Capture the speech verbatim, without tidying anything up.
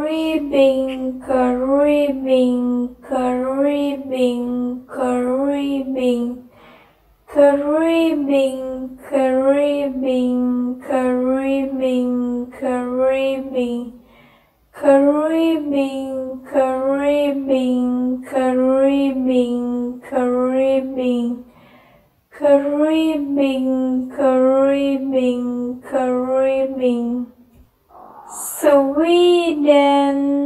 Creepin, creepin, creepin, creepin, creepin, creepin, creepin, creepin, creepin, creepin, creepin, creepin, creepin, creepin, creepin. Sweden.